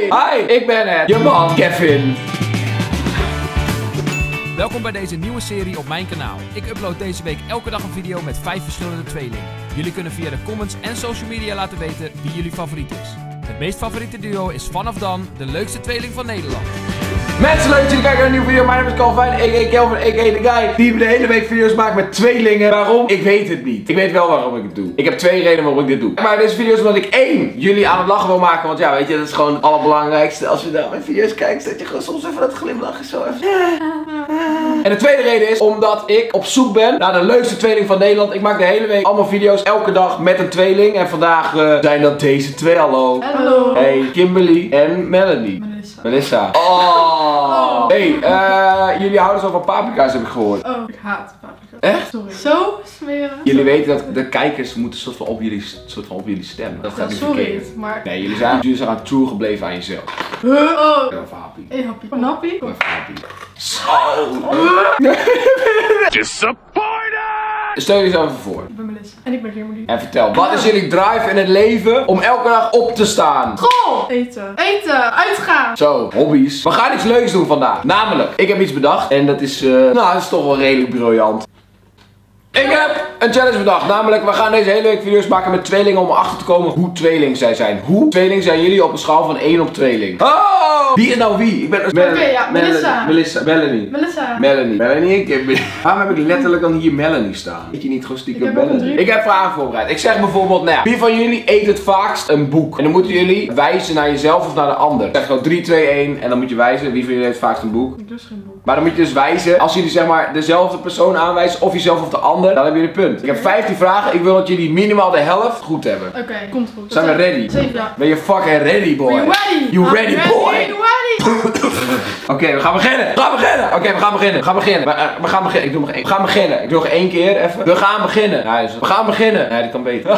Hi, ik ben het, je man Kevin. Welkom bij deze nieuwe serie op mijn kanaal. Ik upload deze week elke dag een video met 5 verschillende tweelingen. Jullie kunnen via de comments en social media laten weten wie jullie favoriet is. Het meest favoriete duo is vanaf dan de leukste tweeling van Nederland. Mensen, leuk dat jullie kijken naar een nieuwe video. Mijn naam is Calvin, a.k.a. Kelvin, a.k.a. de guy die de hele week video's maakt met tweelingen. Waarom? Ik weet het niet. Ik weet wel waarom ik het doe. Ik heb 2 redenen waarom ik dit doe. Maar deze video is omdat ik 1, jullie aan het lachen wil maken. Want ja, weet je, dat is gewoon het allerbelangrijkste. Als je naar mijn video's kijkt, dat je gewoon soms even dat glimlachen zo even. En de tweede reden is omdat ik op zoek ben naar de leukste tweeling van Nederland. Ik maak de hele week allemaal video's, elke dag met een tweeling. En vandaag zijn dat deze twee. Hallo. Hallo. Hey, Kimberly en Melanie. Melissa. Oh. Hey, jullie houden zo van paprika's, heb ik gehoord. Oh, ik haat paprika's. Echt? Sorry. Zo smeren. Jullie weten dat de kijkers moeten soort van op jullie stemmen. Dat gaat niet sorry, verkeerd. maar... Nee, jullie zijn true gebleven aan jezelf. Oh. Even happy. Een happy. Een happy? Even happy. Zo. Disappointed! Stel jullie even voor. Ik ben Melissa. En ik ben Kimberly. En vertel, wat is jullie drive in het leven om elke dag op te staan? School! Eten. Eten. Uitgaan. Zo, hobby's. We gaan iets leuks doen vandaag. Namelijk, ik heb iets bedacht. En dat is, dat is toch wel redelijk briljant. Ik heb een challenge bedacht. Namelijk, we gaan deze hele week video's maken met tweelingen om erachter te komen hoe tweeling zij zijn. Hoe tweeling zijn jullie op een schaal van 1 op tweeling? Oh! Wie is nou wie? Ik ben ja, Melissa. Melanie. Melissa. Melanie en Kimberly. Waarom heb ik letterlijk dan hier Melanie staan? Weet je niet gewoon stiekem Melanie? Ik heb vragen voorbereid. Ik zeg bijvoorbeeld, nou ja, wie van jullie eet het vaakst een boek? En dan moeten jullie wijzen naar jezelf of naar de ander. Ik zeg gewoon 3, 2, 1 en dan moet je wijzen wie van jullie eet het vaakst een boek. Ik dus geen boek. Maar dan moet je dus wijzen, als jullie zeg maar dezelfde persoon aanwijzen, of jezelf of de ander, dan hebben jullie een punt. Ik heb 15 vragen, ik wil dat jullie minimaal de helft goed hebben. Oké, komt goed. Zijn we ready? 7, ja. Ben je fucking ready, boy? Are you ready? You ready, boy? Ready. Oké, we gaan beginnen. We gaan beginnen. Ik doe nog 1. We gaan beginnen. Ik doe nog 1 keer even. We gaan beginnen. We gaan beginnen. Nee, die kan beter.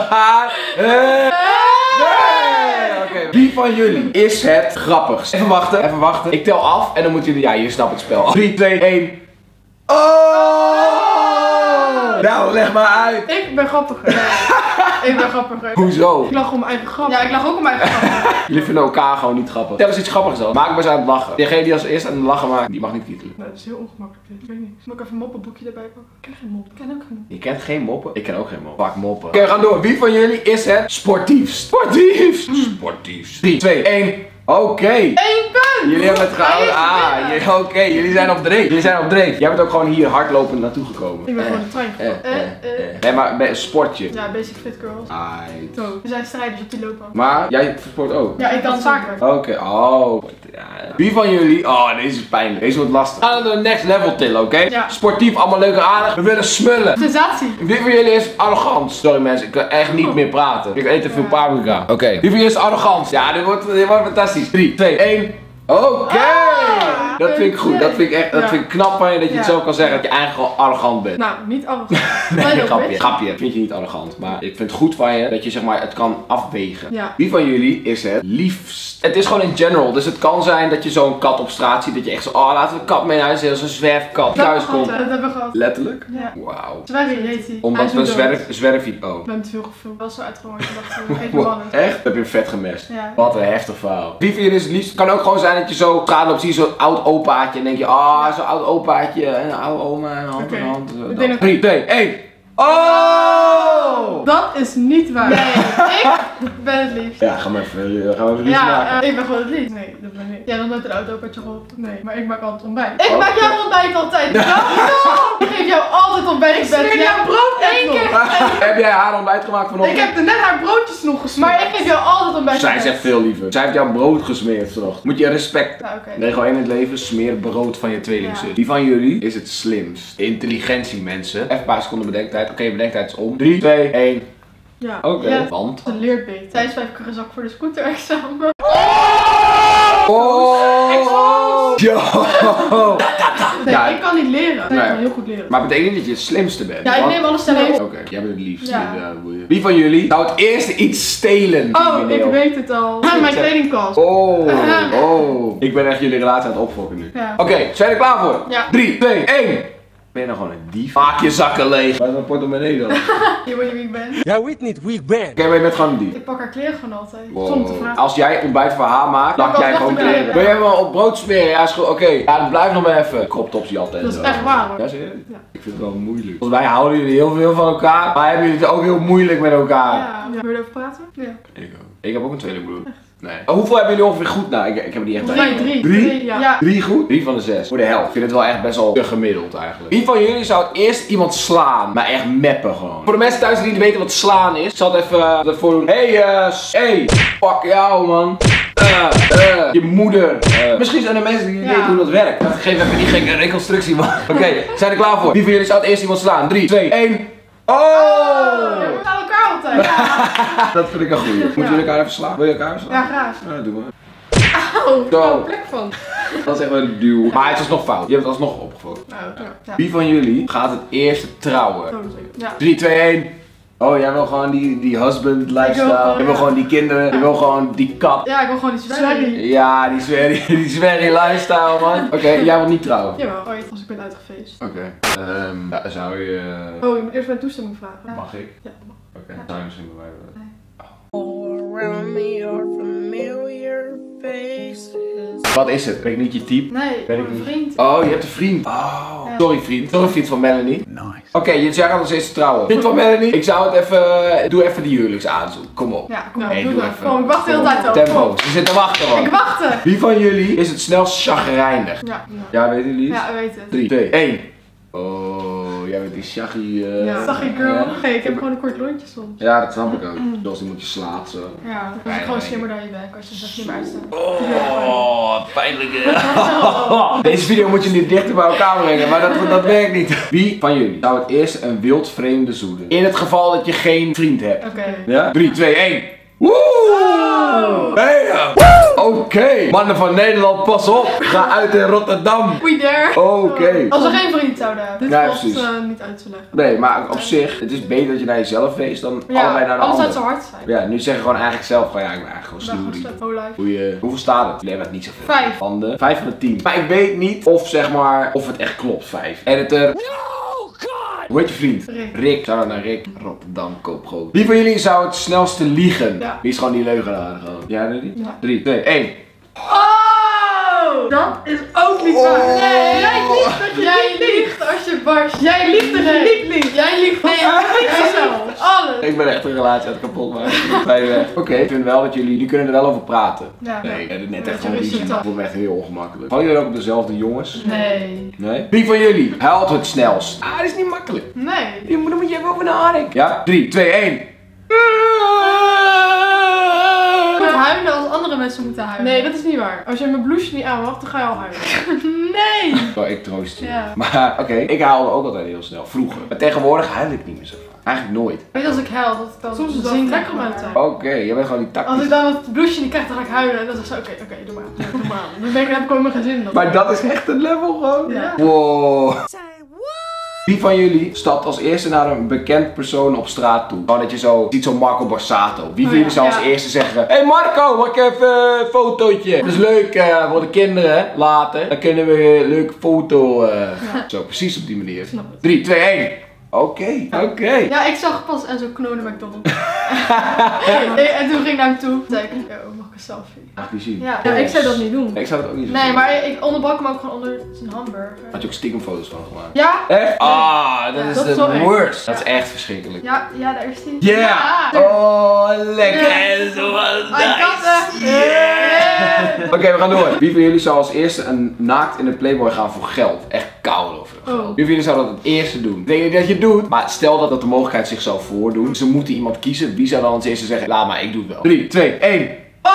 Oké. Wie van jullie is het grappigst? Even wachten. Ik tel af en dan moeten jullie, ja, je snapt het spel. 3, 2, 1. Oh! Nou, leg maar uit. Ik ben grappiger. Ik ben grappiger. Hoezo? Ik lach om mijn eigen grap. Ja, ik lach ook om mijn eigen grap. Jullie vinden elkaar gewoon niet grappig. Tel eens iets grappigs dan. Maak maar eens aan het lachen. Degene die als eerste aan het lachen maakt, die mag niet titelen. Nou, dat is heel ongemakkelijk. Ik weet niet. Moet ik even een moppenboekje erbij pakken? Ik ken geen moppen. Ik ken ook geen moppen. Je kent geen moppen? Ik ken ook geen moppen. Vaak moppen. Oké, we gaan door. Wie van jullie is het sportiefst? Sportiefst. 3, 2, 1. Oké. 1 punt! Jullie hebben het gehouden. Oké, jullie zijn op dreef. Jij bent ook gewoon hier hardlopend naartoe gekomen. Ik ben gewoon de trein gevallen. Nee, maar bij een sportje. Ja, basic fit girls. Aight. Zo, we zijn strijders op die loopbaan. Maar jij sport ook? Ja, ik kan het vaker. Oké, oh. Ja. Wie van jullie? Oh, deze is pijnlijk. Deze wordt lastig. We gaan naar de next level tillen, oké? Ja. Sportief, allemaal leuk en aardig. We willen smullen. Sensatie. Wie van jullie is arrogant? Sorry mensen, ik kan echt niet meer praten. Ik eet te veel paprika. Oké. Wie van jullie is arrogant? Ja, dit wordt fantastisch. 3, 2, 1. Oké. Dat vind ik goed. Dat vind ik knap van je dat je het zo kan zeggen dat je eigenlijk al arrogant bent. Nou, niet arrogant. Nee, grapje. Vind je niet arrogant. Maar ik vind het goed van je dat je zeg maar het kan afwegen. Ja. Wie van jullie is het liefst? Het is gewoon in general. Dus het kan zijn dat je zo'n kat op straat ziet. Dat je echt zo, oh laten we een kat mee naar huis. Als een zwerfkat thuis komt. Dat hebben we gehad. Letterlijk? Ja. Wauw. Zwerfie heet hij. Omdat we zwerfie. Oh. Ik ben te veel gefilmd. Wel zo uitgeworden. Ik dacht, geef me mannen. Echt? Heb je vet gemest? Ja. Wat een heftig verhaal. Wie van jullie is het liefst? Het kan ook gewoon zijn dat je zo straat loopt, zie je zo'n oud opaatje en denk je, ah, zo'n oud opaatje en een oude oma en hand in hand. 3, 2, 1. Oh! Dat is niet waar. Nee, ik ben het liefst. Ja, gaan we even liefst maken. Ik ben gewoon het liefst. Nee, dat ben ik. Jij dan met een oud opaatje geholpen? Nee, maar ik maak altijd ontbijt. Ik maak jouw ontbijt altijd. Ik geef jou altijd ontbijt. Ik smeer jouw brood 1 keer. Heb jij haar ontbijt gemaakt vanochtend? Ik heb net haar broodjes nog gesmeerd. Maar ik geef jou altijd ontbijt. Zij zegt veel liever. Zij heeft jouw brood gesmeerd vanochtend. Moet je respect. Ja, okay. Regel 1 in het leven, smeer brood van je tweelingzus. Wie van jullie is het slimst? Intelligentie mensen. Even een paar seconden bedenktijd. Oké, bedenktijd is om. 3, 2, 1. Ja. Oké. Ja. Want? Ze leert beter. Zij is 5 keer gezakt voor de scooter-examen. Oh! Yo! Nee, Ja. ik kan niet leren. Nee, ik kan heel goed leren. Maar betekent niet dat je het slimste bent? Ja, ik neem alles stellig op. Oké, jij bent het liefst. Ja. Wie van jullie zou het eerste iets stelen? Oh, ik weet het al. Mijn kledingkast. Oh. Ik ben echt jullie relatie aan het opfokken nu. Ja. Oké, zijn jullie er klaar voor? Ja. 3, 2, 1. Ben je nou gewoon een dief? Maak je zakken leeg. Waar is mijn portemonnee dan? Je weet niet wie ik ben. Jij weet niet wie ik ben. Oké, maar je bent gewoon een dief. Ik pak haar kleren gewoon altijd. Wow. Zonder te vragen. Als jij ontbijt voor haar maakt, Ja, dan kan jij ik gewoon echt kleren. wel. Wil jij wel op brood smeren? Ja, is goed. Oké. Ja, dan blijf nog maar even. Crop top zie je altijd. Dat is zo. echt waar, hoor. Ja, serieus? Ja. Ik vind het wel moeilijk. Volgens mij houden jullie heel veel van elkaar, maar hebben jullie het ook heel moeilijk met elkaar. Ja. Wil je erover praten? Ja. Ik ook. Ik heb ook een tweelingbroer. Nee. Oh, hoeveel hebben jullie ongeveer goed? Nou, ik heb er niet echt bij. 3. Drie? Ja. 3 goed? 3 van de 6. Voor de helft. Ik vind het wel echt best wel te gemiddeld eigenlijk. Wie van jullie zou het eerst iemand slaan? Maar echt meppen gewoon. Voor de mensen thuis die niet weten wat slaan is, ik zal het even ervoor doen. Hey, fuck jou man. Je moeder. Misschien zijn er mensen die niet weten hoe dat werkt. Geef even die gekke reconstructie man. Oké, zijn er klaar voor? Wie van jullie zou het eerst iemand slaan? 3, 2, 1. Oh! We gaan elkaar altijd. Ja. Dat vind ik een goeie. Moeten jullie elkaar even slaan? Wil je elkaar even slaan? Ja, graag. Ja, doe maar. Auw, ik Zo. heb er een plek van. Dat is echt wel een duw. Maar het is nog fout. Je hebt het alsnog opgevolgd. Ja. Wie van jullie gaat het eerste trouwen? Zo zeker. Ja. 3, 2, 1. Oh, jij wil gewoon die husband lifestyle. Je wil gewoon die kinderen. Je wil gewoon die kat. Ja, ik wil gewoon die Sverrie. Ja, die Sverrie lifestyle man. Oké, jij wilt niet trouwen. Jawel, ooit als ik ben uitgefeest. Oké. Ja, zou je... Oh, je moet eerst mijn toestemming vragen. Mag ik? Ja, mag. Oké. Zou je misschien bij mij willen? Around me are familiar faces. Wat is het? Ben ik niet je type? Nee, Ben ik een niet. vriend. Oh, je hebt een vriend. Oh. Ja. Sorry vriend. Sorry vriend van Melanie. Nice. Oké, jij gaat als eerste trouwen. Vriend van Melanie, ik zou het even... Doe even die huwelijksaanzoek. Kom op. Ja, kom op, Hey, doe doe dat. even. Kom, ik wacht de hele Kom op. tijd op. Tempo. Ze zitten te wachten man. Ik wachtte. Wie van jullie is het snelst chagrijnig? Ja, Ja, weten jullie? ja, we weten het. 3, 2, 1. Oh, jij bent die shaggy... Ja. Zag je girl? Ja. Nee, ik heb gewoon een kort lontje soms. Ja, dat snap ik ook. Zoals iemand je slaat zo. Ja, dan is ik gewoon slimmer dan je bent als je zegt niet meer uitstaat. Oh, pijnlijk. Deze video moet je niet dichter bij elkaar brengen, maar dat werkt niet. Wie van jullie zou het eerst een wild vreemde zoenen? In het geval dat je geen vriend hebt. Oké. Ja? 3, 2, 1. Woe! Bam! Oké. Mannen van Nederland, pas op. Ga uit in Rotterdam. We there. Oké. Als we geen vriend zouden hebben. Dit Ja, valt precies. niet uit te leggen. Nee, maar op zich, het is beter dat je naar jezelf weest dan Ja, allebei naar de alles ander. uit zo hard zijn. Ja, nu zeg je gewoon eigenlijk zelf van ja, ik ben eigenlijk gewoon Ik ben snoerie. gewoon whole life. Hoeveel staat het? Nee, maar het niet zoveel. 5. Van de 5 van de 10. Maar ik weet niet of zeg maar, of het echt klopt, 5. Editor. Hoe heet je vriend? Rick. Zou dat naar Rick? Rotterdam, koopgroot. Wie van jullie zou het snelste liegen? Ja. Wie is gewoon die leugenaar gewoon? Jij niet? Ja. 3, 2, 1. Oh! Dat is ook niet waar. Nee, jij liegt dat je niet liegt als je barst. Jij liegt dat je niet liegt. Jij liegt nee, zelf. Alles. Ik ben echt een relatie aan het kapot maken. Bij de weg. Oké, ik vind wel dat jullie kunnen er wel over praten. Ja. Nee, ik heb het net Ja, echt je gewoon wist die het zin. al. Dat voelt me echt heel ongemakkelijk. Vallen jullie ook op dezelfde jongens? Nee. Nee? Wie van jullie huilt het snelst? Dat is niet makkelijk. Nee. Daar moet je even over nadenken. Ja? 3, 2, 1. Je moet huilen als andere mensen moeten huilen. Nee, dat is niet waar. Als je mijn blouseje niet aan mag, dan ga je al huilen. Nee. Oh, ik troost je. Ja. Maar oké, ik huilde ook altijd heel snel. Vroeger. Maar tegenwoordig huil ik niet meer zo vaak. Eigenlijk nooit. Weet je, als ik huil, dat ik dan Soms is dat zing lekker ik om uit uit te tijd. Oké, jij bent gewoon die Als tactisch. ik dan het blouseje niet krijg, dan ga ik huilen. En dan zeg ik zo, oké, doe maar. Ja, doe maar. Dan heb ik gewoon mijn gezin. Maar dat is echt een level gewoon. Ja. Wow. Wie van jullie stapt als eerste naar een bekend persoon op straat toe? Gewoon dat je zo ziet, zo'n Marco Borsato. Wie van ja, jullie zou als ja. eerste zeggen: Hey Marco, mag ik even een fotootje? Dat is leuk voor de kinderen, hè? Later. Dan kunnen we een leuke foto. Zo, precies op die manier. Snap het. 3, 2, 1. Oké. Ja, ik zag pas Enzo Knol in McDonald's. En toen ging ik naar hem toe. Toen zei ik, yo, mag ik een selfie? Mag die zien? Ja, ik zou dat niet doen. Nee, ik zou het ook niet zo Nee, doen. maar ik onderbrak hem ook gewoon onder zijn hamburger. Had je ook stiekem foto's van gemaakt? Ja? Echt? Ah, dat Ja, is dat is de wel echt. worst. Dat is Ja. echt verschrikkelijk. Ja, daar is hij. Yeah! Ja. Oh, lekker. Ja. Zoals I got it. Yeah. Oké, we gaan door. Wie van jullie zou als eerste een naakt in de Playboy gaan voor geld? Echt koude over geld. Oh. Wie van jullie zou dat het eerste doen? Ik denk niet dat je het doet, maar stel dat de mogelijkheid zich zou voordoen. Ze moeten iemand kiezen. Wie zou dan als eerste zeggen, laat maar, ik doe het wel. 3, 2, 1. Oh!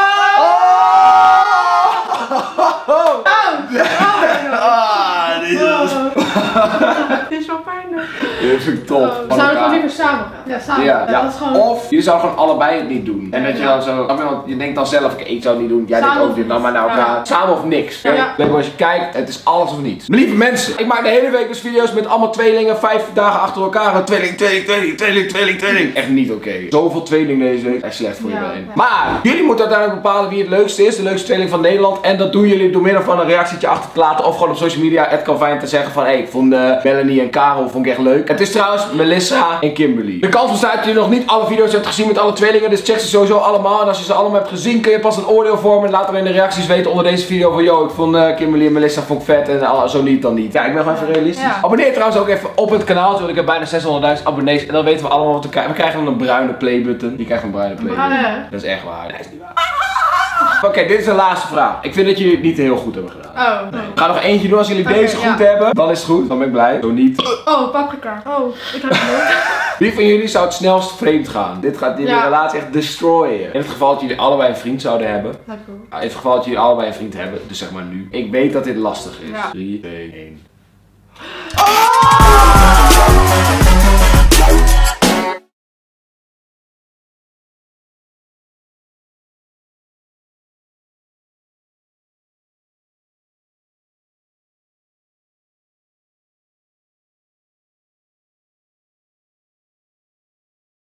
Ah, dit is... Het is wel pijnlijk. Dat vind ik top. We zouden gewoon liever samen gaan. Ja, samen. Ja. Dat is gewoon... Of jullie zouden gewoon allebei het niet doen. En dat je dan zo, je denkt dan zelf, oké, ik zou het niet doen, jij denkt ook niet, dan maar naar elkaar. Samen of niks. Ja. Leuk als je kijkt, het is alles of niets. Lieve mensen, ik maak de hele week dus video's met allemaal tweelingen, 5 dagen achter elkaar. Tweeling. Echt niet oké. Zoveel tweelingen deze week. Echt slecht voor iedereen. Maar jullie moeten uiteindelijk bepalen wie het leukste is, de leukste tweeling van Nederland. En dat doen jullie door middel van een reactietje achter te laten of gewoon op social media @Calvin te zeggen van, hey, ik vond Melanie en Karel vond ik echt leuk. Het is trouwens Melissa en Kimberly. De kans bestaat dat je nog niet alle video's hebt gezien met alle tweelingen, dus check ze sowieso allemaal. En als je ze allemaal hebt gezien, kun je pas een oordeel vormen. Laat er in de reacties weten onder deze video van, yo, ik vond Kimberly en Melissa vond ik vet en zo niet dan niet. Ja, ik ben gewoon even realistisch. Ja. Abonneer trouwens ook even op het kanaal, want ik heb bijna 600.000 abonnees. En dan weten we allemaal wat we krijgen. We krijgen dan een bruine playbutton. Je krijgt een bruine playbutton. Dat is echt waar. Dat is niet waar. Oké, dit is de laatste vraag. Ik vind dat jullie het niet heel goed hebben gedaan. Nee. Ik ga nog eentje doen. Als jullie deze goed hebben, dan is het goed. Dan ben ik blij. Zo niet. Oh, paprika. Oh, ik heb het leuk. Wie van jullie zou het snelst vreemd gaan? Dit gaat jullie relatie echt destroyen. In het geval dat jullie allebei een vriend zouden hebben. In het geval dat jullie allebei een vriend hebben, dus zeg maar nu. Ik weet dat dit lastig is. 3, 2, 1.